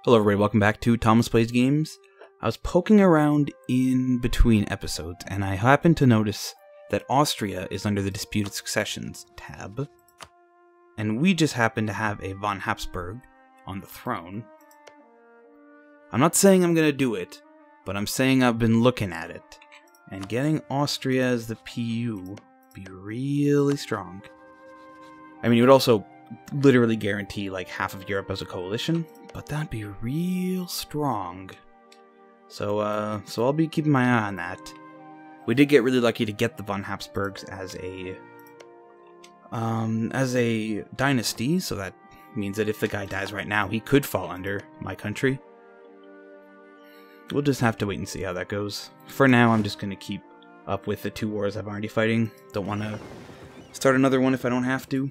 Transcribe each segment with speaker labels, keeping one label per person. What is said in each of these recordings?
Speaker 1: Hello everybody, welcome back to Thomas Plays Games. I was poking around in between episodes, and I happened to notice that Austria is under the Disputed Successions tab, and we just happen to have a von Habsburg on the throne. I'm not saying I'm going to do it, but I'm saying I've been looking at it, and getting Austria as the PU would be really strong. I mean, it would also literally guarantee like half of Europe as a coalition, but that'd be real strong. So I'll be keeping my eye on that. We did get really lucky to get the von Habsburgs as a dynasty, so that means that if the guy dies right now, he could fall under my country. We'll just have to wait and see how that goes. For now, I'm just going to keep up with the two wars I'm already fighting. Don't want to start another one if I don't have to.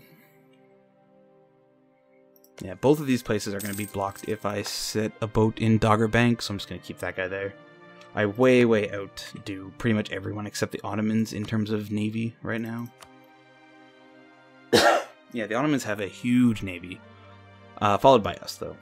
Speaker 1: Yeah, both of these places are going to be blocked if I set a boat in Dogger Bank, so I'm just going to keep that guy there. I way outdo pretty much everyone except the Ottomans in terms of navy right now. Yeah, the Ottomans have a huge navy, followed by us, though.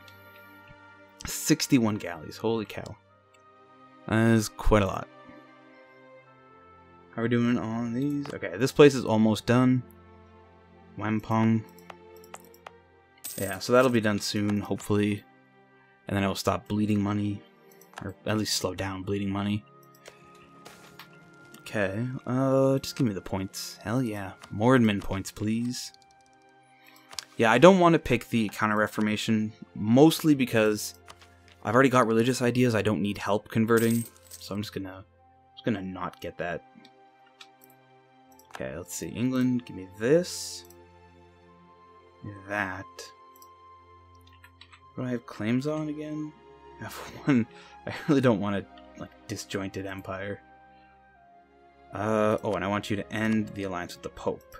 Speaker 1: 61 galleys, holy cow. That is quite a lot. How are we doing on these? Okay, this place is almost done. Wampong. Yeah, so that'll be done soon, hopefully. And then it'll stop bleeding money. Or at least slow down bleeding money. Okay, just give me the points. Hell yeah. More admin points, please. Yeah, I don't want to pick the Counter-Reformation, mostly because I've already got religious ideas I don't need help converting. So I'm just gonna not get that. Okay, let's see. England, give me this. That. What do I have claims on again? F1. I really don't want a disjointed empire. Oh, and I want you to end the alliance with the Pope.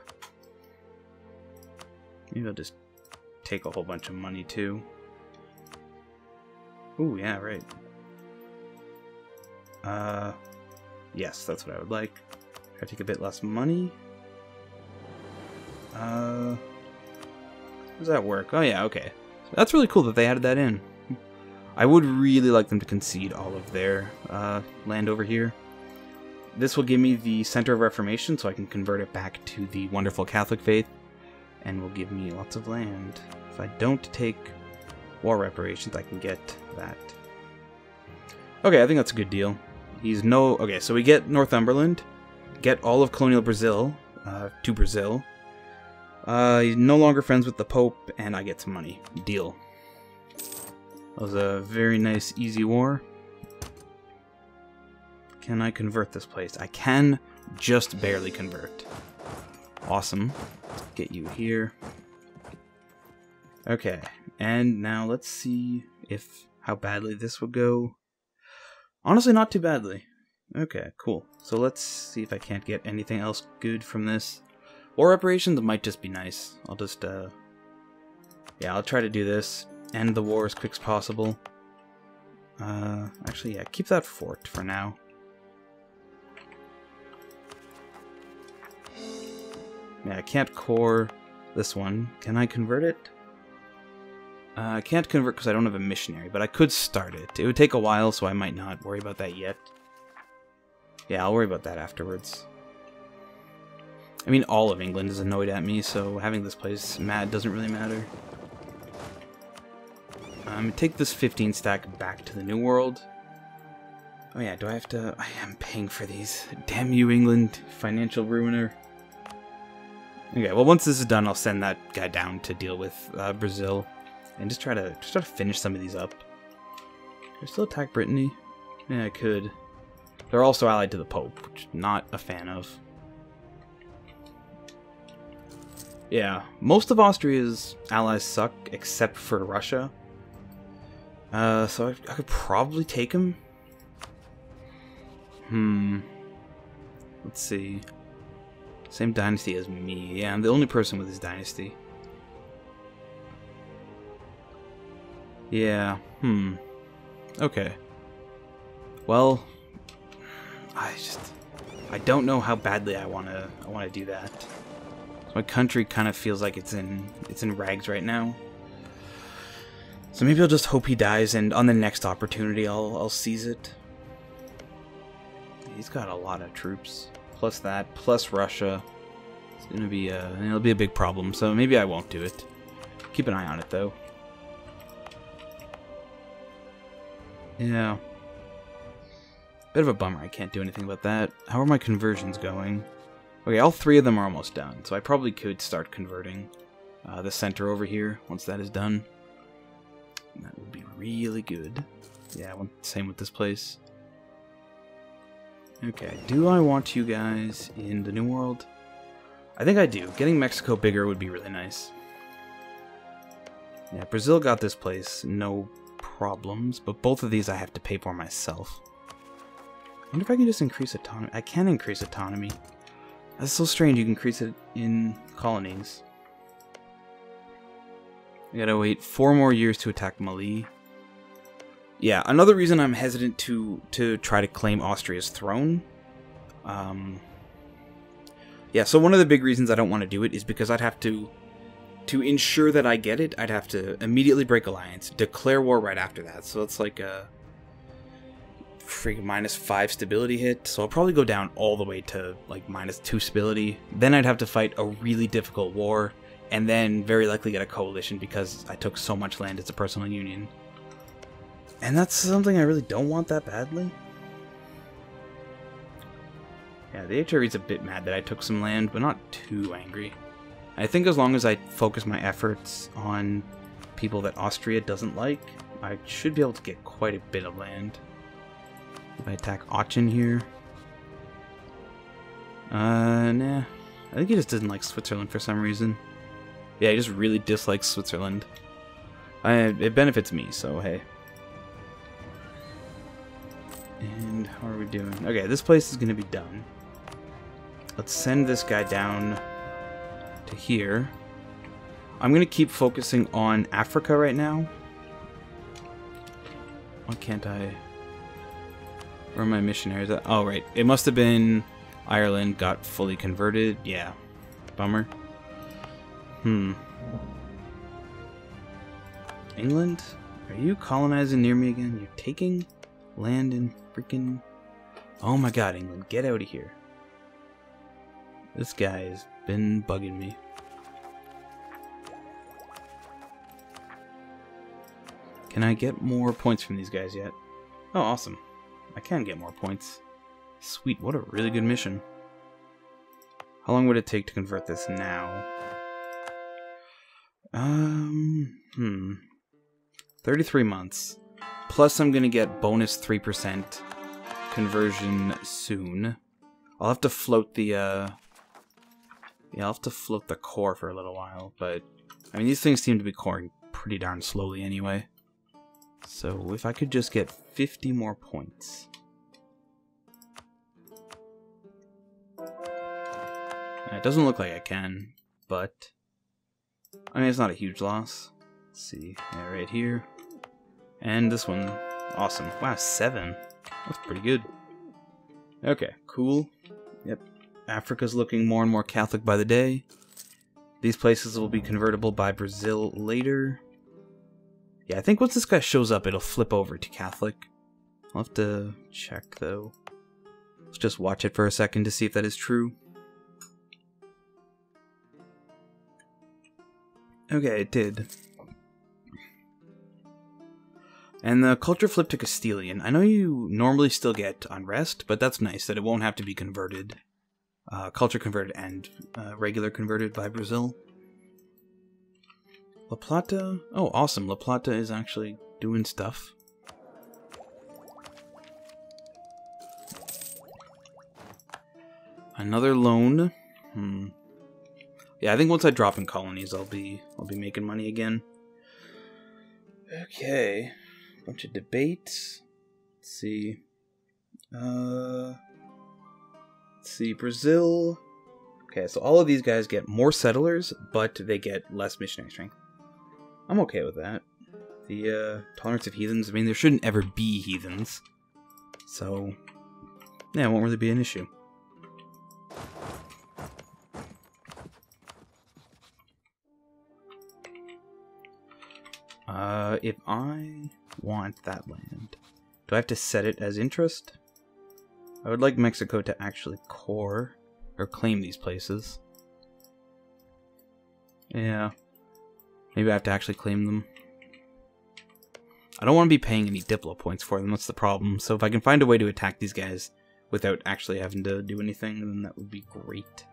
Speaker 1: Maybe I'll just take a whole bunch of money too. Ooh, yeah, right. Yes, that's what I would like. Try to take a bit less money. How does that work? Oh yeah, okay. That's really cool that they added that in. I would really like them to concede all of their land over here. This will give me the center of Reformation, so I can convert it back to the wonderful Catholic faith, and will give me lots of land. If I don't take war reparations, I can get that. Okay, I think that's a good deal. Okay, so we get Northumberland, get all of colonial Brazil to Brazil. He's no longer friends with the Pope, and I get some money. Deal. That was a very nice, easy war. Can I convert this place? I can just barely convert. Awesome. Let's get you here. Okay, and now let's see how badly this would go. Honestly, not too badly. Okay, cool. So let's see if I can't get anything else good from this. War reparations might just be nice. I'll just, yeah, I'll try to do this. End the war as quick as possible. Actually, yeah, keep that fort for now. Yeah, I can't core this one. Can I convert it? I can't convert because I don't have a missionary, but I could start it. It would take a while, so I might not worry about that yet. Yeah, I'll worry about that afterwards. I mean, all of England is annoyed at me, so having this place mad doesn't really matter. Take this 15 stack back to the New World. Oh yeah, do I have to... I am paying for these. Damn you, England, financial ruiner. Okay, well, once this is done, I'll send that guy down to deal with Brazil. And just try to finish some of these up. Can I still attack Brittany? Yeah, I could. They're also allied to the Pope, which I'm not a fan of. Yeah, most of Austria's allies suck, except for Russia. So I could probably take him. Let's see. Same dynasty as me. Yeah, I'm the only person with his dynasty. Yeah, okay. Well, I don't know how badly I wanna do that. My country kind of feels like it's in rags right now. So maybe I'll just hope he dies, and on the next opportunity I'll seize it. He's got a lot of troops. Plus that, plus Russia. It's gonna be it'll be a big problem, so maybe I won't do it. Keep an eye on it though. Yeah. Bit of a bummer I can't do anything about that. How are my conversions going? Okay, all 3 of them are almost done, so I probably could start converting the center over here once that is done. That would be really good. Yeah, same with this place. Okay, do I want you guys in the New World? I think I do. Getting Mexico bigger would be really nice. Yeah, Brazil got this place, no problems, but both of these I have to pay for myself. I wonder if I can just increase autonomy. I can increase autonomy. That's so strange, you can increase it in colonies. I gotta wait 4 more years to attack Mali. Yeah, another reason I'm hesitant to try to claim Austria's throne. Yeah, so one of the big reasons I don't want to do it is because I'd have to ensure that I get it, I'd have to immediately break alliance, declare war right after that. So it's like a freaking -5 stability hit. So I'll probably go down all the way to like -2 stability. Then I'd have to fight a really difficult war, and then very likely get a coalition because I took so much land as a personal union. And that's something I really don't want that badly. Yeah, the HRE's a bit mad that I took some land, but not too angry. I think as long as I focus my efforts on people that Austria doesn't like, I should be able to get quite a bit of land. If I attack Aachen here... nah. I think he just doesn't like Switzerland for some reason. Yeah, he just really dislikes Switzerland. It benefits me, so hey. And how are we doing? Okay, this place is going to be done. Let's send this guy down to here. I'm going to keep focusing on Africa right now. Why can't I... Where are my missionaries at? Oh, right. It must have been Ireland got fully converted. Yeah. Bummer. England? Are you colonizing near me again? You're taking land in freaking... Oh my god, England. Get out of here. This guy has been bugging me. Can I get more points from these guys yet? Oh, awesome. I can get more points. Sweet, what a really good mission. How long would it take to convert this now? 33 months. Plus I'm gonna get bonus 3% conversion soon. I'll have to float the, yeah, I'll have to float the core for a little while, but, I mean, these things seem to be coring pretty darn slowly anyway. So, if I could just get 50 more points. It doesn't look like I can, but... I mean, it's not a huge loss. Let's see. Yeah, right here. And this one. Awesome. Wow, 7. That's pretty good. Okay, cool. Yep. Africa's looking more and more Catholic by the day. These places will be convertible by Brazil later. Yeah, I think once this guy shows up, it'll flip over to Catholic. I'll have to check, though. Let's just watch it for a second to see if that is true. Okay, it did. And the culture flip to Castilian. I know you normally still get unrest, but that's nice that it won't have to be converted. Culture converted and regular converted by Brazil. La Plata? Oh, awesome. La Plata is actually doing stuff. Another loan. Yeah, I think once I drop in colonies, I'll be making money again. Okay. Bunch of debates. Let's see. Let's see, Brazil. Okay, so all of these guys get more settlers, but they get less missionary strength. I'm okay with that. The tolerance of heathens, I mean, there shouldn't ever be heathens. So, yeah, it won't really be an issue. If I want that land, do I have to set it as interest? I would like Mexico to actually core or claim these places. Yeah. Maybe I have to actually claim them. I don't want to be paying any Diplo points for them, that's the problem. So if I can find a way to attack these guys without actually having to do anything, then that would be great.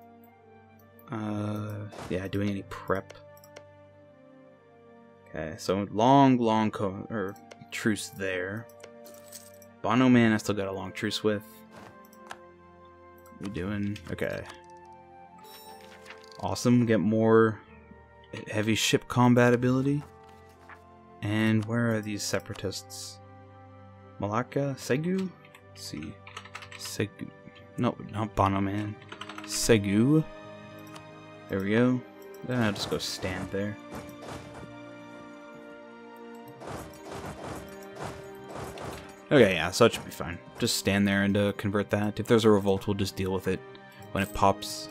Speaker 1: Yeah, doing any prep. Okay, so long truce there. Bono Man I still got a long truce with. What are we doing? Okay. Awesome, get more heavy ship combat ability. And where are these separatists? Malacca? Segu? Let's see. Segu. No, not Bono Man. Segu. There we go. Then I'll just go stand there. Okay, yeah, so it should be fine. Just stand there and convert that. If there's a revolt, we'll just deal with it when it pops.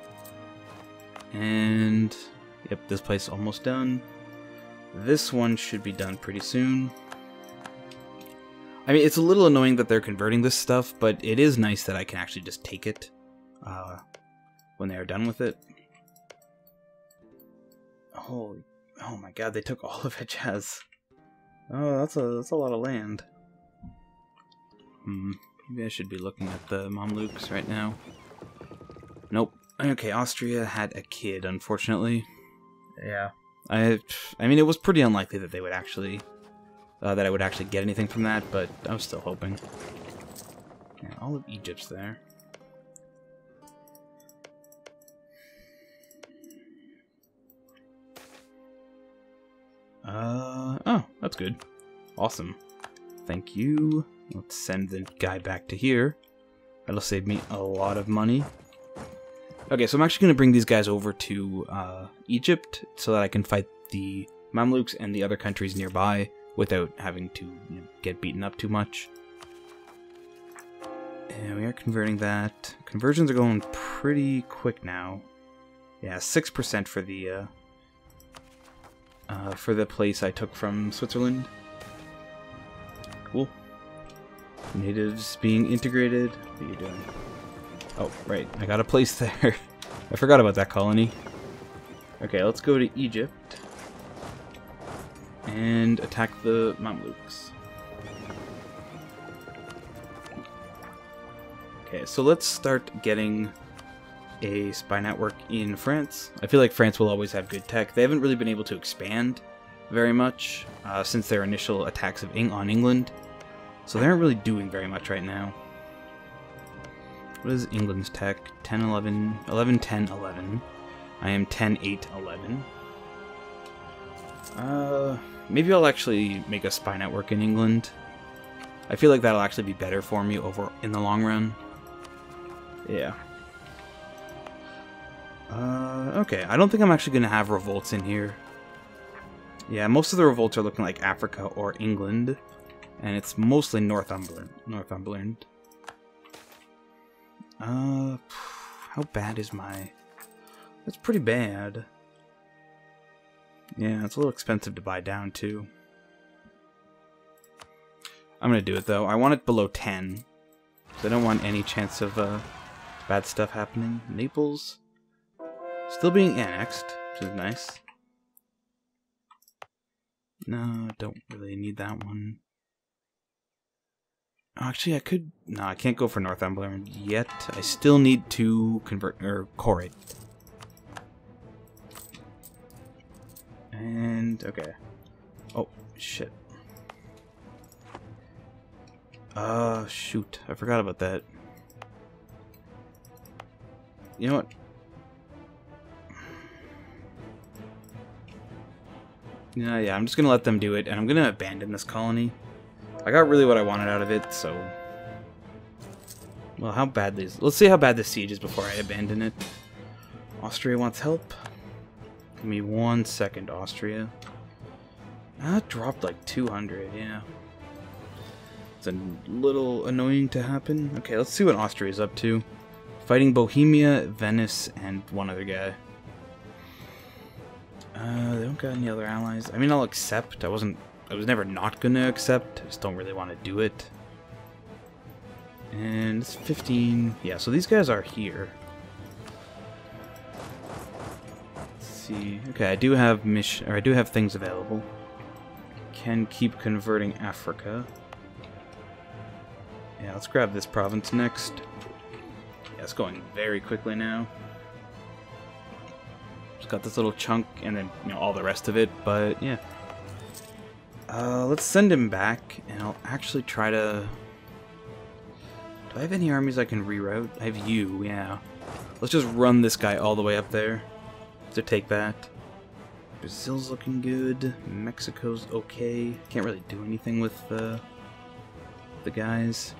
Speaker 1: And yep, this place is almost done. This one should be done pretty soon. I mean, it's a little annoying that they're converting this stuff, but it is nice that I can actually just take it when they are done with it. Oh my god, they took all of Hejaz. Oh, that's a lot of land. Maybe I should be looking at the Mamluks right now. Nope. Okay, Austria had a kid, unfortunately. Yeah. I mean, it was pretty unlikely that they would actually, that I would actually get anything from that, but I was still hoping. Yeah, all of Egypt's there. Oh, that's good. Awesome. Thank you. Let's send the guy back to here. That'll save me a lot of money. Okay, so I'm actually going to bring these guys over to Egypt so that I can fight the Mamluks and the other countries nearby without having to get beaten up too much. And we are converting that. Conversions are going pretty quick now. Yeah, 6% for the place I took from Switzerland. Cool. Natives being integrated. What are you doing? Oh, right. I got a place there. I forgot about that colony. Okay, let's go to Egypt and attack the Mamluks. Okay, so let's start getting a spy network in France. I feel like France will always have good tech. They haven't really been able to expand very much since their initial attacks on England. So they aren't really doing very much right now. What is England's tech? 10, 11, 11, 10, 11. I am 10, 8, 11. Maybe I'll actually make a spy network in England. I feel like that'll actually be better for me over in the long run. Yeah. Okay, I don't think I'm actually going to have revolts in here. Yeah, most of the revolts are looking like Africa or England. And it's mostly Northumberland. How bad is my... That's pretty bad. Yeah, it's a little expensive to buy down, too. I'm gonna do it, though. I want it below 10. So I don't want any chance of bad stuff happening. Naples. Still being annexed, which is nice. No, don't really need that one. Actually, I could... No, I can't go for Northumberland yet. I still need to convert, or core it. And, okay. Oh, shit. Shoot. I forgot about that. You know what? Yeah, I'm just gonna let them do it, and I'm gonna abandon this colony. I got really what I wanted out of it, so... Well, how bad this... Let's see how bad this siege is before I abandon it. Austria wants help. Give me 1 second, Austria. That dropped like 200, yeah. It's a little annoying to happen. Okay, let's see what Austria is up to. Fighting Bohemia, Venice, and one other guy. They don't got any other allies. I mean, I'll accept. I was never not gonna accept. I just don't really want to do it. And it's 15. Yeah, so these guys are here. Let's see. Okay, I do have things available. Can keep converting Africa. Yeah, let's grab this province next. Yeah, it's going very quickly now. Just got this little chunk, and then all the rest of it. But yeah, let's send him back, and I'll actually try to. Do I have any armies I can reroute? I have you. Yeah. Let's just run this guy all the way up there to take that. Brazil's looking good. Mexico's okay. Can't really do anything with the guys.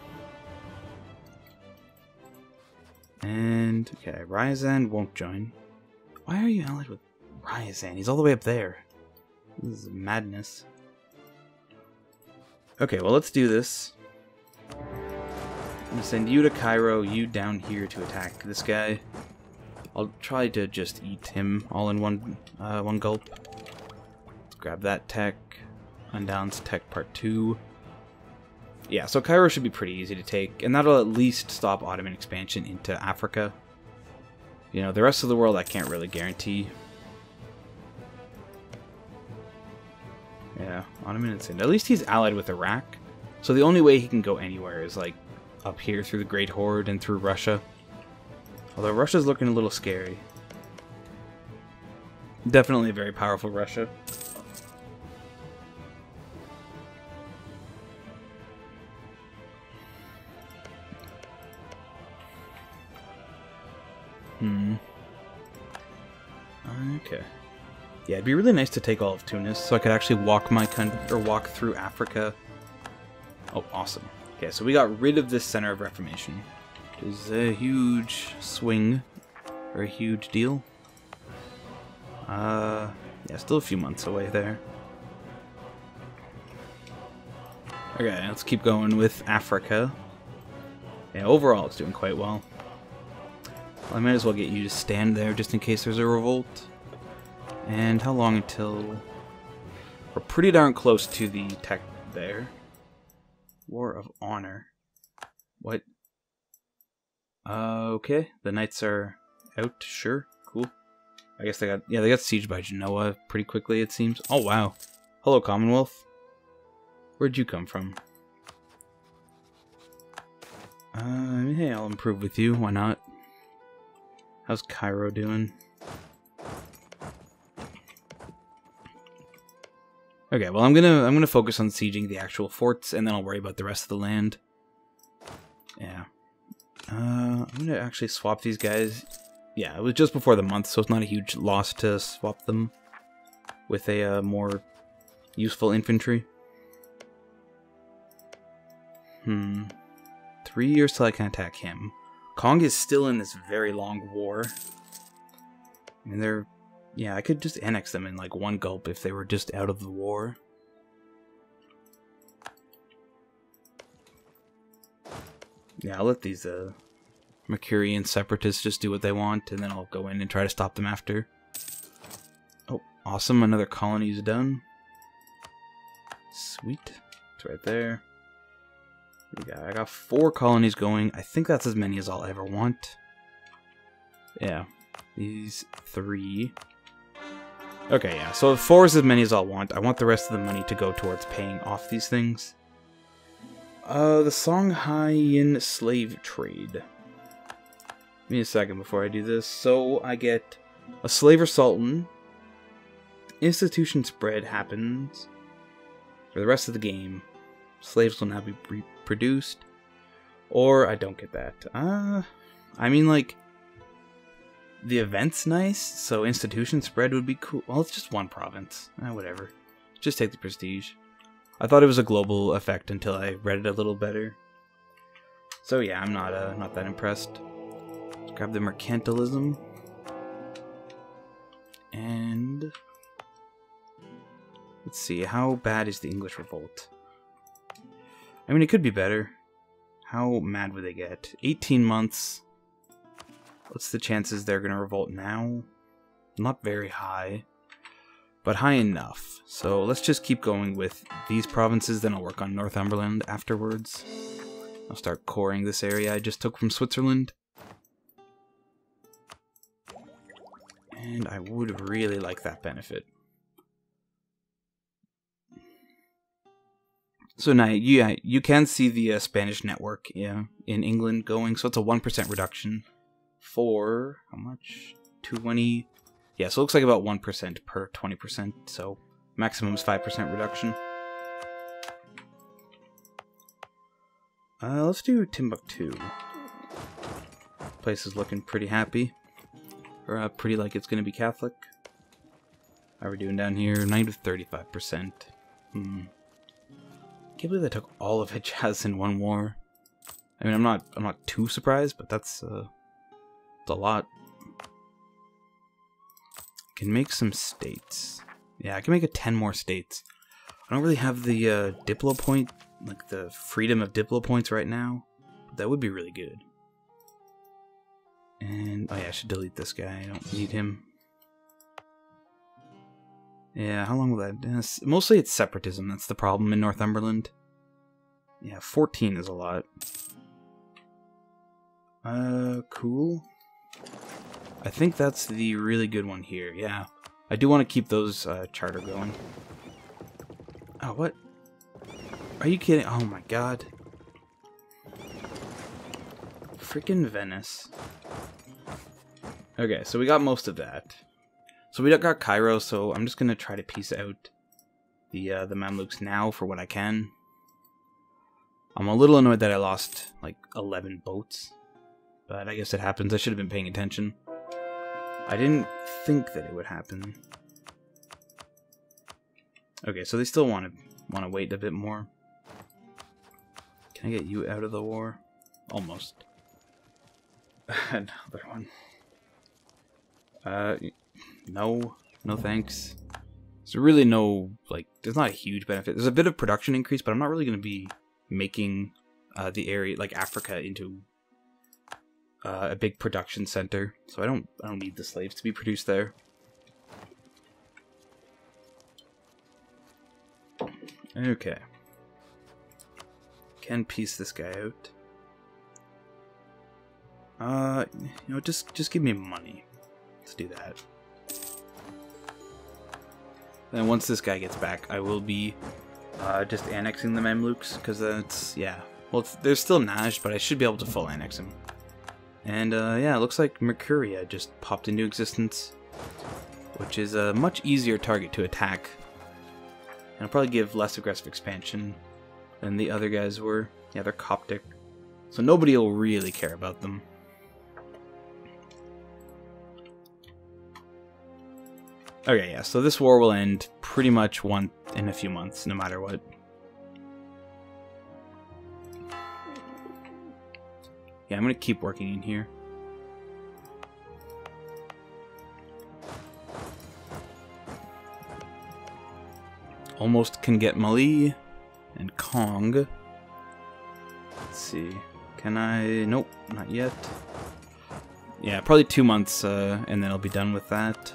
Speaker 1: And, okay, Ryazan won't join. Why are you allied with Ryazan? He's all the way up there. This is madness. Okay, well, let's do this. I'm gonna send you to Cairo, you down here to attack this guy. I'll try to just eat him all in one gulp. Let's grab that tech. Undown's tech part 2. Yeah, so Cairo should be pretty easy to take, and that'll at least stop Ottoman expansion into Africa. The rest of the world I can't really guarantee. Yeah, Ottoman insane. At least he's allied with Iraq, so the only way he can go anywhere is like up here through the Great Horde and through Russia. Although Russia's looking a little scary. Definitely a very powerful Russia. Okay. Yeah, it'd be really nice to take all of Tunis, so I could actually walk walk through Africa. Oh, awesome. Okay, so we got rid of this center of reformation, which is a huge swing, or a huge deal. Yeah, still a few months away there. Okay, let's keep going with Africa. Yeah, overall it's doing quite well. I might as well get you to stand there just in case there's a revolt. And how long until... We're pretty darn close to the tech there. War of Honor. What? Okay, the knights are out, sure, cool. I guess they got sieged by Genoa pretty quickly, it seems. Oh, wow. Hello, Commonwealth. Where'd you come from? Hey, I'll improve with you, why not? How's Cairo doing? Okay, well I'm gonna focus on sieging the actual forts, and then I'll worry about the rest of the land. Yeah. I'm gonna actually swap these guys. Yeah, it was just before the month, so it's not a huge loss to swap them with a more useful infantry. 3 years till I can attack him. Kong is still in this very long war. And they're... Yeah, I could just annex them in like one gulp if they were just out of the war. Yeah, I'll let these Mercurian separatists just do what they want, and then I'll go in and try to stop them after. Oh, awesome, another colony is done. Sweet. It's right there. I got 4 colonies going. I think that's as many as I'll ever want. Yeah, these 3. Okay, yeah, so 4 is as many as I'll want. I want the rest of the money to go towards paying off these things. The Songhaian slave trade. Give me a second before I do this. So I get a slaver sultan. Institution spread happens for the rest of the game. Slaves will now be reproduced. Or I don't get that. I mean, like, the event's nice, so institution spread would be cool. Well, it's just one province. Whatever. Just take the prestige. I thought it was a global effect until I read it a little better. So yeah, I'm not that impressed. Let's grab the mercantilism. And... let's see, how bad is the English revolt? I mean, it could be better. How mad would they get? 18 months. What's the chances they're going to revolt now? Not very high. but high enough. So let's just keep going with these provinces, then I'll work on Northumberland afterwards. I'll start coring this area I just took from Switzerland. And I would really like that benefit. So now, yeah, you can see the Spanish network, yeah, in England going. So it's a 1% reduction for, how much? 20. Yeah, so it looks like about 1% per 20%. So maximum is 5% reduction. Let's do Timbuktu. Place is looking pretty happy. Or pretty like it's going to be Catholic. How are we doing down here? -35%. Can't believe they took all of Hejaz in one war. I mean, I'm not too surprised, but that's a lot. Can make some states. Yeah, I can make it 10 more states. I don't really have the Diplo point, like the freedom of Diplo points right now. But that would be really good. And oh yeah, I should delete this guy. I don't need him. Yeah, how long will that? Mostly it's separatism. That's the problem in Northumberland. Yeah, 14 is a lot. Cool. I think that's the really good one here. Yeah, I do want to keep those charter going. Oh, what? Are you kidding? Oh my god. Freaking Venice. Okay, so we got most of that. So we got Cairo, so I'm just gonna try to piece out the Mamluks now for what I can. I'm a little annoyed that I lost like 11 boats, but I guess it happens. I should have been paying attention. I didn't think that it would happen. Okay, so they still want to wait a bit more. Can I get you out of the war? Almost. Another one. No thanks. There's really no, like, there's not a huge benefit. There's a bit of production increase, but I'm not really going to be making the area, like Africa, into a big production center. So I don't need the slaves to be produced there. Okay. Can piece this guy out. You know, just give me money. Let's do that. Then once this guy gets back, I will be just annexing the Mamluks, because that's, yeah. Well, they're still Najd, but I should be able to full annex them. And yeah, it looks like Mercuria just popped into existence, which is a much easier target to attack. And it'll probably give less aggressive expansion than the other guys were. Yeah, they're Coptic, so nobody will really care about them. Okay, yeah, so this war will end pretty much in a few months, no matter what. Yeah, I'm gonna keep working in here. Almost can get Mali and Kong. Let's see. Can I? Nope, not yet. Yeah, probably 2 months, and then I'll be done with that.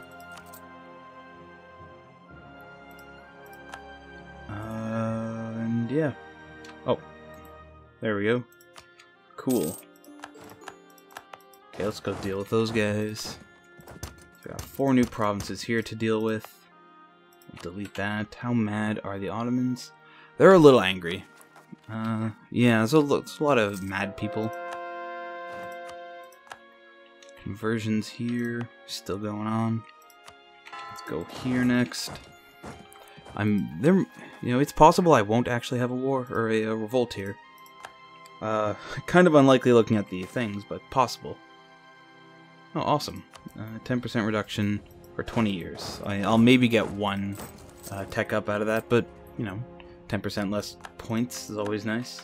Speaker 1: And yeah. Oh, there we go. Cool. Okay, let's go deal with those guys. So we got 4 new provinces here to deal with. We'll delete that. How mad are the Ottomans? They're a little angry. Yeah, there's a lot of mad people. Conversions here, still going on. Let's go here next. You know, it's possible I won't actually have a war or a revolt here. Kind of unlikely looking at the things, but possible. Oh, awesome. 10% reduction for 20 years. I'll maybe get 1 tech up out of that, but, you know, 10% less points is always nice.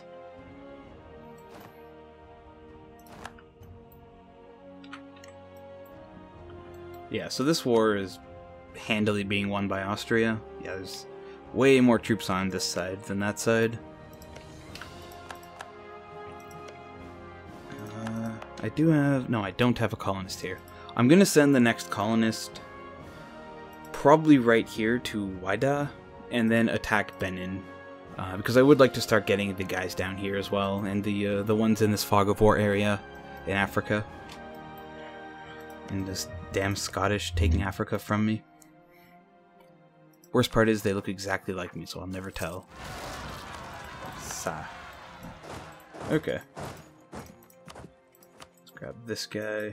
Speaker 1: Yeah, so this war is handily being won by Austria. Yeah, there's way more troops on this side than that side. I do have... No, I don't have a colonist here. I'm going to send the next colonist probably right here to Waida, and then attack Benin. Because I would like to start getting the guys down here as well, and the ones in this Fog of War area in Africa. And this damn Scottish taking Africa from me. Worst part is they look exactly like me, so I'll never tell. Sa. Okay. Let's grab this guy.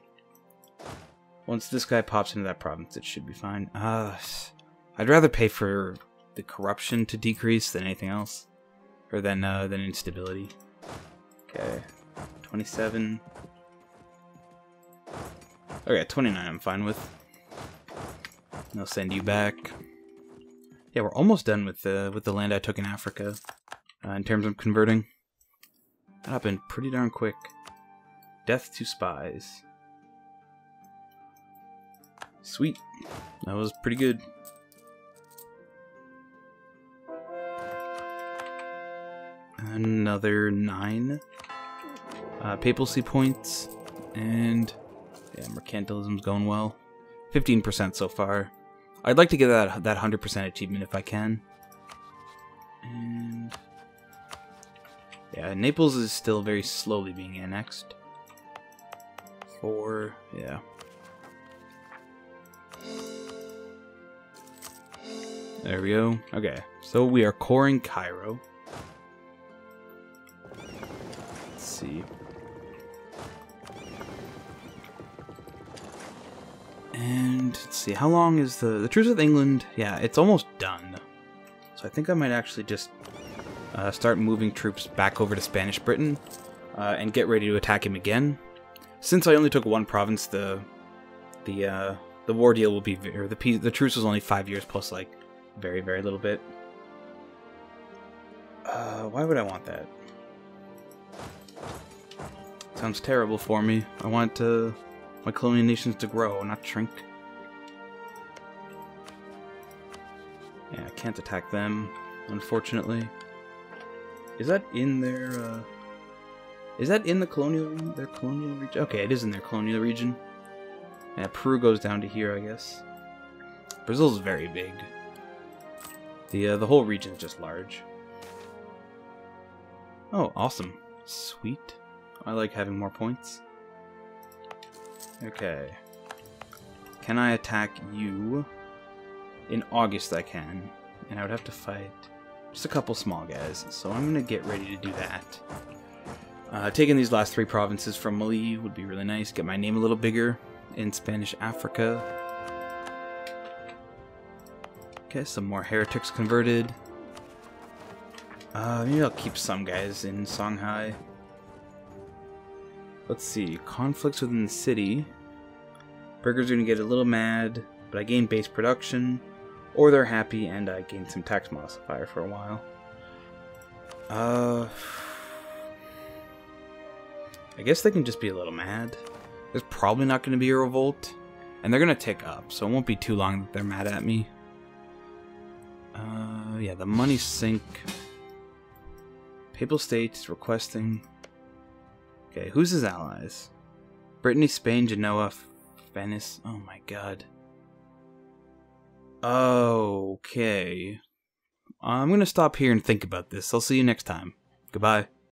Speaker 1: Once this guy pops into that province, it should be fine. I'd rather pay for the corruption to decrease than anything else. Or than instability. Okay. 27. Okay, 29 I'm fine with. I'll send you back. Yeah, we're almost done with the land I took in Africa. In terms of converting. That happened pretty darn quick. Death to spies. Sweet. That was pretty good. Another 9 papacy points, and yeah, mercantilism's going well. 15% so far. I'd like to get that 100% achievement if I can. And yeah, Naples is still very slowly being annexed. 4, yeah. There we go. Okay, so we are coring Cairo. Let's see. And let's see, how long is the truce with England? Yeah, it's almost done. So I think I might actually just start moving troops back over to Spanish Britain and get ready to attack him again. Since I only took one province, the war deal will be, or the truce was only 5 years plus like very, very little bit. Why would I want that? Sounds terrible for me. I want my colonial nations to grow, not shrink. Yeah, I can't attack them, unfortunately. Is that in their, is that in their colonial region? Okay, it is in their colonial region. Yeah, Peru goes down to here, I guess. Brazil's very big. The whole region is just large. Oh, awesome. Sweet. I like having more points. Okay. Can I attack you? In August I can. And I would have to fight just a couple small guys. So I'm going to get ready to do that. Taking these last 3 provinces from Mali would be really nice. Get my name a little bigger in Spanish Africa. Okay, some more heretics converted. Maybe I'll keep some guys in Songhai. Let's see, conflicts within the city. Burghers are going to get a little mad, but I gain base production. Or they're happy and I gain some tax modifier for a while. I guess they can just be a little mad. There's probably not going to be a revolt. And they're going to tick up, so it won't be too long that they're mad at me. Yeah, the money sink. Papal States requesting. Okay, who's his allies? Brittany, Spain, Genoa, Venice. Oh my god. Okay. I'm gonna stop here and think about this. I'll see you next time. Goodbye.